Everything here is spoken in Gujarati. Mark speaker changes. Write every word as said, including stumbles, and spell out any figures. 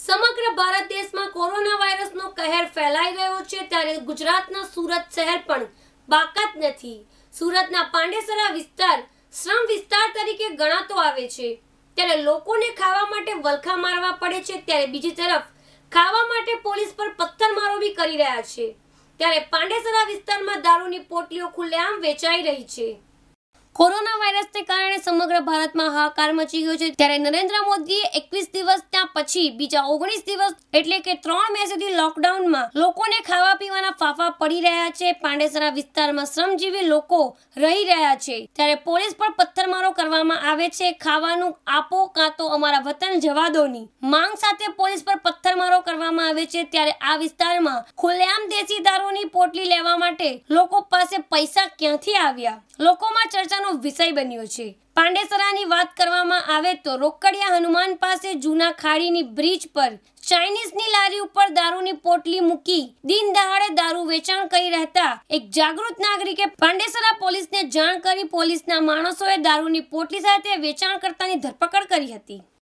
Speaker 1: સમગ્ર ભારત દેશમાં કોરોના વાયરસનો કહેર ફેલાઈ રહ્યો છે ત્યારે ગુજરાતના સુરત શહેર પણ બાકાત નથી। સુરતના પાંડેસરા વિસ્તાર શ્રમ વિસ્તાર તરીકે ગણાતો આવે છે ત્યારે લોકોને ખાવા માટે વલખા મારવા પડે છે ત્યારે બીજી તરફ ખાવા માટે પોલીસ પર પથ્થરમારો भी કરી રહ્યા છે ત્યારે પાંડેસરા વિસ્તારમાં દારૂની પોટલીઓ ખુલ્લેઆમ વેચાઈ રહી છે। કોરોના વાયરસને કારણે સમગ્ર ભારતમાં હાહાકાર મચી ગયો છે ત્યારે નરેન્દ્ર મોદીએ એકવીસ દિવસ ત્યાં પછી બીજા ઓગણીસ દિવસ એટલે કે ત્રણ મે સુધી લોકડાઉનમાં લોકોને ખાવા પીવાના ફાફા પડી રહ્યા છે। પાંડેસરા વિસ્તારમાં શ્રમજીવી લોકો રહી રહ્યા છે ત્યારે પોલીસ પર પથ્થરમારો કરવામાં આવે છે। ખાવાનું આપો કાં તો અમારા વતન જવા દોની માંગ સાથે પોલીસ પર પથ્થરમારો કરવામાં આવે છે ત્યારે આ વિસ્તારમાં ખુલ્લેઆમ દેશી દારૂની પોટલી લેવા માટે લોકો પાસે પૈસા ક્યાંથી આવ્યા લોકોમાં ચર્ચાનો વિષય બન્યો છે। પાંડેસરાની વાત કરવામાં આવે તો રોકડિયા હનુમાન પાસે જૂના ખાડીની બ્રિજ પર ચાઇનીઝની લારી ઉપર દારૂની પોટલી મૂકી દિન દહાડે દારૂ વેચાણ કરી રહેતા એક જાગૃત નાગરિકે પાંડેસરા પોલીસને જાણ કરી પોલીસના માણસોએ દારૂની પોટલી સાથે વેચાણકર્તાની ધરપકડ કરી હતી।